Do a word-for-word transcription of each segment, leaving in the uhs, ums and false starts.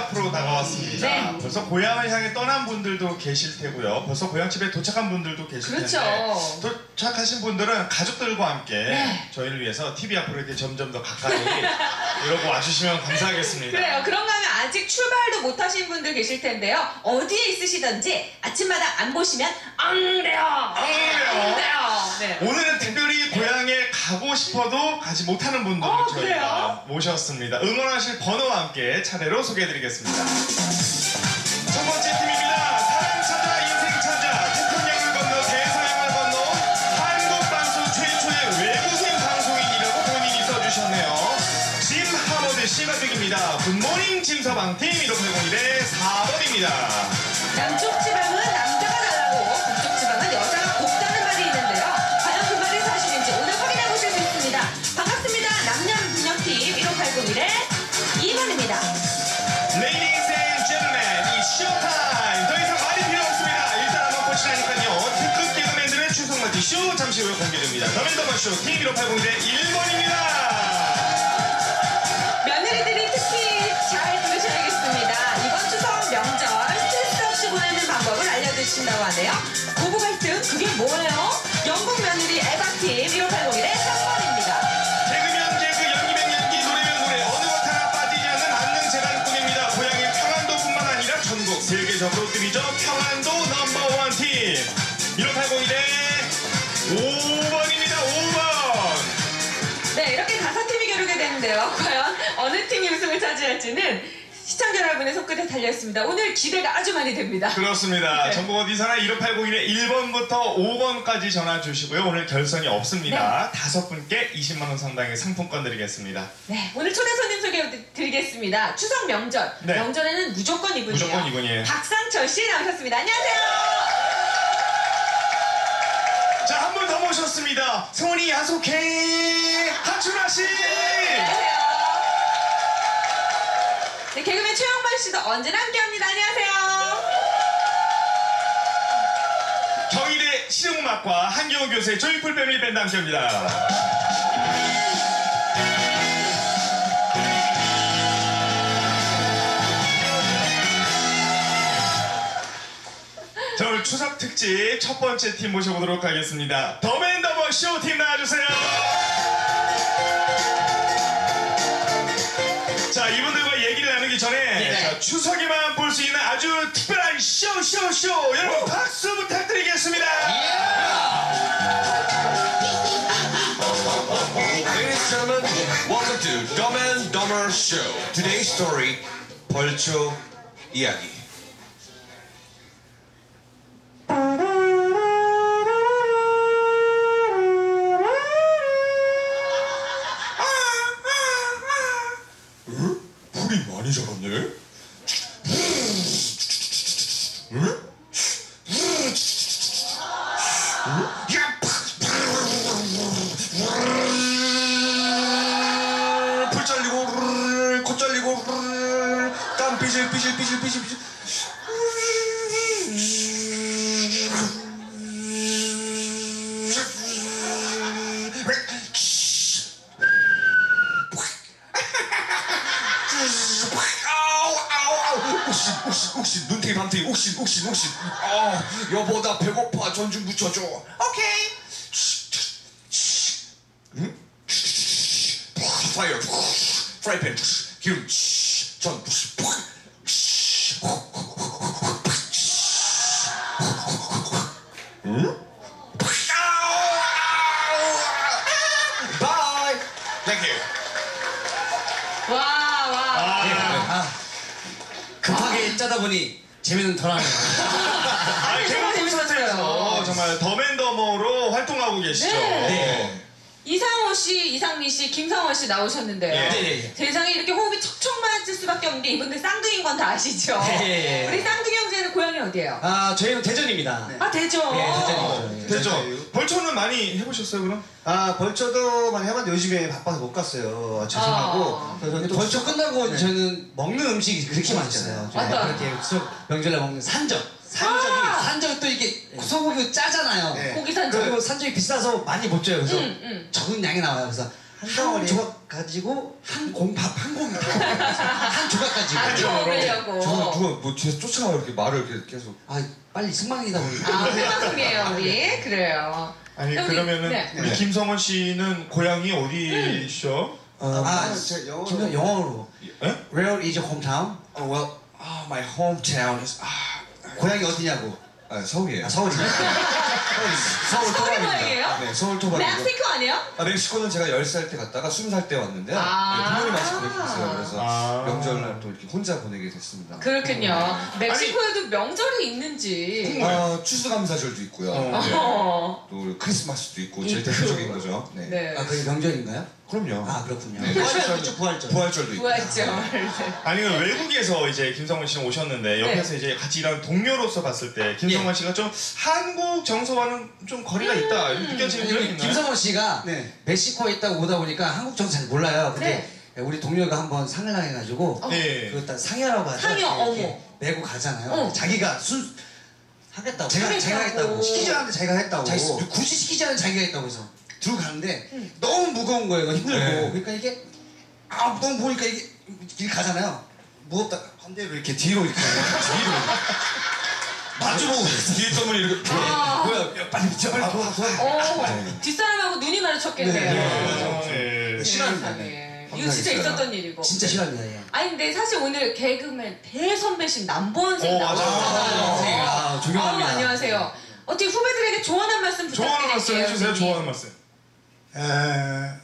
앞으로 다가왔습니다. 네. 벌써 고향을 향해 떠난 분들도 계실 테고요. 벌써 고향집에 도착한 분들도 계실 그렇죠. 텐데 도착하신 분들은 가족들과 함께 네. 저희를 위해서 티비 앞으로 이렇게 점점 더 가까이 이러고 와주시면 감사하겠습니다. 그래요. 그런가 하면 아직 출발도 못하신 분들 계실 텐데요. 어디에 있으시던지 아침마다 안 보시면 안 돼요. 안 돼요. 네. 오늘은 특별히 고향에 가고 싶어도 가지 못하는 분들을 어, 저희가 그래요? 모셨습니다. 응원하실 번호와 함께 차례로 소개해드리겠습니다. 첫 번째 팀입니다. 사랑 찾아 인생 찾아 태평양을 건너 대서양을 건너 한국방송 최초의 외국인 방송인이라고 본인이 써주셨네요. 짐 하머드 씨가족입니다. 굿모닝 짐서방팀 일오팔공일의 사 번입니다. 남쪽 지방은 남자가 달라고 북쪽 지방은 여자가 곱다는 말이 있는데요. 과연 그 말이 사실인지 오늘 확인해 보실 수 있습니다. 반갑습니다. 남녀분녀팀 일오팔공일의 이 번입니다. Ladies and gentlemen, it's showtime! 더 이상 말이 필요 없습니다. 일단 한번 보시라니까요. 특급 개그맨들의 추석 맞이 쇼 잠시 후에 공개됩니다. 더맨더머쇼 팀 일오팔공일의 일 번입니다. 며느리들이 특히 잘 들으셔야겠습니다. 이번 추석 명절 스트레스 없이 보내는 방법을 알려주신다고 하네요. 고부 갈등 그게 뭐예요? 영국 며느리 에바팀 일오팔공일의 삼 번입니다. 개그면 개그, 연기면 연기, 노래면 노래 어느 것 하나 빠지지 않는 만능 재간꾼입니다. 고향인 평안도뿐만 아니라 전국 세계적으로 뜨리죠. 평안도 넘버원 팀 일오팔공일의 오 번입니다. 오 번. 네, 이렇게 다섯 팀이 겨루게 되는데요. 과연 어느 팀이 우승을 차지할지는 시청자 여러분의 손끝에 달려있습니다. 오늘 기대가 아주 많이 됩니다. 그렇습니다. 네. 전국 어디서나 일오팔공일의 일 번부터 오 번까지 전화 주시고요. 오늘 결선이 없습니다. 다섯 분께 이십만 원 상당의 상품권 드리겠습니다. 네, 오늘 초대 손님 소개해 드리겠습니다. 추석 명절. 네. 명절에는 무조건 이분이에요. 무조건 이분이에요. 박상철 씨 나오셨습니다. 안녕하세요. 자, 한 분 더 모셨습니다. 성원이 야속해 하춘아 씨. 안녕하세요. 네, 개그맨 최영만 씨도 언제나 함께합니다. 안녕하세요. 경희대 실용음악과 한경호 교수의 조이풀 패밀리 밴드 함께합니다. 자, 오늘 추석 특집 첫 번째 팀 모셔보도록 하겠습니다. 더맨더머쇼 팀 나와주세요. 자, 이분들과 얘기를 나누기 전에 네. 자, 추석에만 볼 수 있는 아주 특별한 쇼쇼쇼 여러분 박수 부탁드리겠습니다. Ladies and gentlemen, welcome to Dumb and Dumber Show. Today's story, 벌초 이야기. 불이 많이 자랐네. 풀 잘리고, 코 잘리고, 땀 삐질 삐질 삐질 삐질 삐질. 욱신 욱신 욱신 눈탱이 밤탱이 욱신 욱신 욱신. 아 여보 나 배고파 전 좀 묻혀줘. 오케이. 응? 파이어 프라이팬 기름 전 응? 바이. 땡큐. 와, 와. 아, 급하게 짜다 보니 재미는 덜하네요. 아, 개그 콘서트에서 정말 더맨더머로 활동하고 계시죠. 네. 네. 이상호 씨, 이상민 씨, 김성원 씨 나오셨는데요. 예. 네. 세상에 이렇게 호흡이 척척 맞을 수밖에 없는데 이분들 쌍둥이인 건 다 아시죠? 네. 우리 쌍둥이 형제는 고향이 어디예요? 아, 저희는 대전입니다. 아, 대전. 네, 대전이죠. 되죠? 벌초는 많이 해보셨어요, 그럼? 아 벌초도 많이 해봤는데 요즘에 바빠서 못 갔어요. 죄송하고. 아. 근데 또 벌써 끝나고 네. 저는 먹는 음식이 그렇게 많잖아요. 좀 어떤? 이렇게 추석 명절에 먹는 산적. 산적이, 아. 산적이 또 이게 소고기 짜잖아요. 네. 고기 산적. 그리고 산적이 비싸서 많이 못 줘요. 그래서 응, 응. 적은 양이 나와요. 그래서 한 덩어리 조각 가지고 한 공밥 한 공이 한 조각 가지고. 아, 저는 먹으려고. 누가 뭐 뒤에서 쫓아와요 이렇게 말을 이렇게 계속. 아 빨리 승망이다 보니까. 아, 생방송이에요, 우리. 그래요. 아니 여기, 그러면은 네. 우리 네. 김성원 씨는 고향이 어디시죠? 아, 제 영어로 김 영어로. 예? Where is your hometown? Oh well, ah, my hometown is ah, 고향이 어디냐고. 아, 서울이에요. 아, 서울입니다. 서울 서울이 토박입니다. 고향이에요? 네, 서울 토박이고. 멕시코 아니에요? 아, 멕시코는 제가 열 살 때 갔다가 스무 살 때 왔는데요. 아. 네, 부모님 아직 거기 계세요. 그래서 아. 명절날 또 이렇게 혼자 보내게 됐습니다. 그렇군요. 멕시코에도 명절이 있는지. 아, 추수감사절도 있고요. 어. 네. 어. 또 크리스마스도 있고 제일 있고. 대표적인 거죠. 네. 네. 아 그게 명절인가요? 그럼요. 아 그렇군요. 네. 부활절, 부활절. 부활절도 있고. 부활절. 아니 그 외국에서 이제 김성원 씨는 오셨는데 옆에서 이제 같이 일하는 동료로서 봤을 때 김성원 씨가 좀 한국 정서와는 좀 거리가 있다 이렇게 느껴지는 게 아니, 있나요? 김성원 씨가 네. 멕시코에 있다고 오다 보니까 한국 정서 잘 몰라요. 근데 네. 우리 동료가 한번 상을 당해가지고 어. 네. 그거 딱 상여라고 하죠. 상여, 이렇게 어머. 메고 가잖아요. 어. 자기가 순 하겠다고. 제가 하겠다고. 제가 했다고. 시키지 않는데 자기가 했다고. 자기 굳이 시키지 않은 자기가 했다고 해서 들고 가는데 너무 무거운 거예요. 이거 힘들고. 네. 그러니까 이게 아 너무 보니까 이게 길 가잖아요. 무겁다. 반대로 이렇게 뒤로 이렇게. 뒤로. 마주보고 뒤에 떠문이 이렇게. 아. 뭐야, 빨리 저 빨리 도와, 도와. 어, 뒷사람하고 눈이 마주쳤겠네요. 네. 네, 싫어합니다. 세상에. 이거 진짜 있었던 일이고. 진짜 싫어합니다. 예. 아니 근데 사실 오늘 개그맨 대선배신 남보원 쌤 어, 맞아. 나오셨잖아요. 아, 존경합니다. 아우, 안녕하세요. 어떻게 후배들에게 조언한 말씀 좋아하는 말씀 부탁드릴게요. 해주세요. 선생님. 좋아하는 말씀. 에,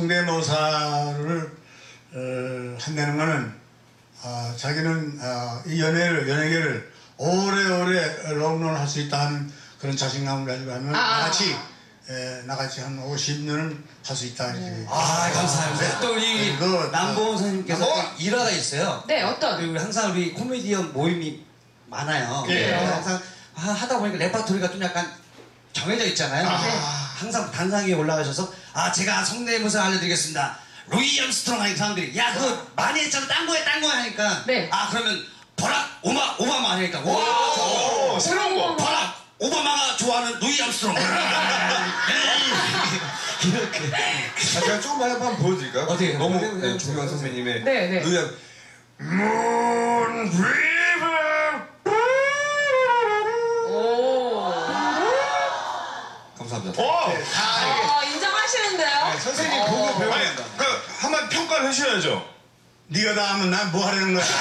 성대모사를 어, 한다는 거는 어, 자기는 어, 이 연애를 연예계를 오래오래 롱런을 할 수 있다는 그런 자신감을 가지고 하면 아. 나같이 에, 나같이 한 오십 년은 할 수 있다 이렇게. 아 감사합니다. 또 우리 이거 남보원 선생님께서 남보원! 또 일화가 있어요. 네, 어떤? 그리고 항상 우리 코미디언 모임이 많아요. 예. 그래서 항상 하- 하다 보니까 레파토리가 좀 약간 정해져 있잖아요. 아. 근데 항상 단상 위에 올라가셔서 아 제가 성대모사 알려드리겠습니다. 루이 암스트롱 하니까 사람들이 야 그거 많이 했잖아 딴 거야 딴 거야 하니까 네. 아 그러면 버락 오마 오바마 하니까 와 오, 새로운 거. 버락 오바마가 좋아하는 루이 암스트롱 이렇게 아, 제가 조금만 한번 보여드릴까요? 어떻게 해요? 너무 해보세요, 네, 해보세요. 중요한 선배님의 네, 네. 루이암 Moon River. 오. 감사합니다. 오! 아, 인정하시는데요? 선생님 어. 보고 아니, 배워야 된다. 그 한번 평가를 해주셔야죠. 네가 다 하면 난 뭐 하려는 거야?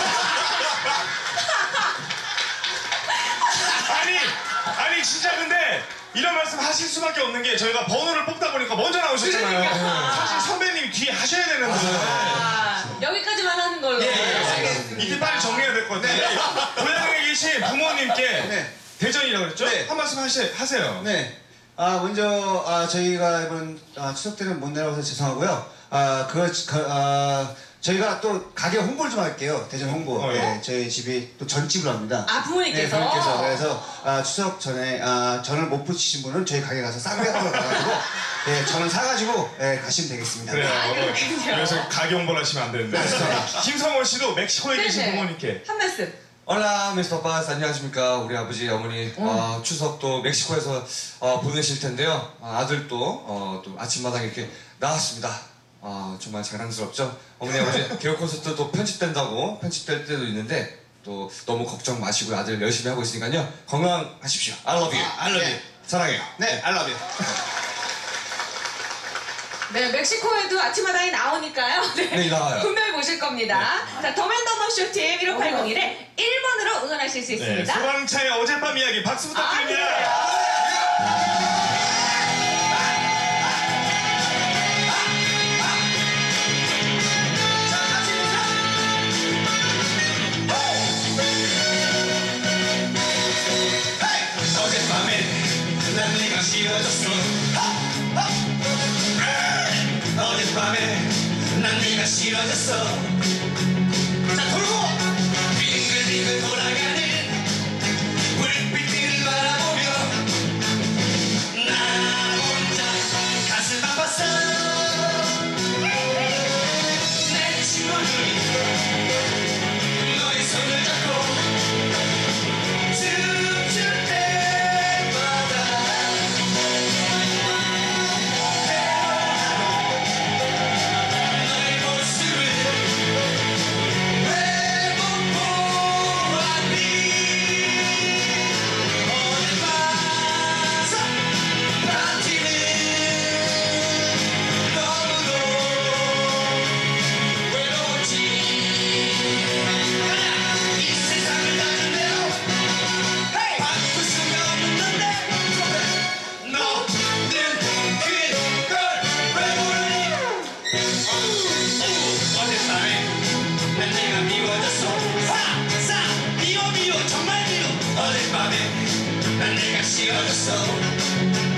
아니, 아니 진짜 근데 이런 말씀 하실 수밖에 없는 게 저희가 번호를 뽑다 보니까 먼저 나오셨잖아요. 그러니까. 사실 선배님 뒤에 하셔야 되는데. 아, 여기까지만 하는 걸로. 이게 빨리 정리해야 될 것 같아요. 고향에 계신 부모님께 네. 대전이라고 그랬죠? 네. 한 말씀 하시, 하세요. 네. 아 먼저 아, 저희가 이번 아, 추석 때는 못 내려와서 죄송하고요. 아 그거 그, 아, 저희가 또 가게 홍보를 좀 할게요. 대전 홍보. 어, 예. 네, 저희 집이 또 전집을 합니다. 아, 부모님께서? 네, 부모님께서. 그래서 아, 추석 전에 아, 전을 못 붙이신 분은 저희 가게 가서 싸게 하러 가가지고 네, 전을 사가지고 네, 가시면 되겠습니다. 그래요. 아, 그렇군요. 그래서 가게 홍보를 하시면 안 되는데. 김성원 씨도 멕시코에 계신 네네. 부모님께. 한 말씀. 올라 미스터 바스 안녕하십니까 우리 아버지 어머니 어, 추석도 멕시코에서 어, 보내실 텐데요 아, 아들도 어, 또 아침마당 이렇게 나왔습니다 아, 정말 자랑스럽죠 어머니 아버지 개그 콘서트도 편집된다고 편집될 때도 있는데 또 너무 걱정 마시고 아들 열심히 하고 있으니까요 건강하십시오 I love you I love you. 사랑해요 네, I love you. 네, 멕시코에도 아침마당이 나오니까요. 네, 네, 나와요. 분명히 보실 겁니다. 자, 더맨더머쇼 팀 일오팔공일에 일 번으로 응원하실 수 네, 있습니다. 소방차의 어젯밤 이야기 박수 아, 부탁드립니다. 그래요? 어젯밤에 난 네가 싫어졌어 어젯밤에 난 네가 싫어졌어 자 돌고 빙글빙글 돌아가는 불빛들을 바라보며 나 혼자 가슴 아팠어 내 친구들이 너의 손을 잡고 춤출 때마다 지어졌어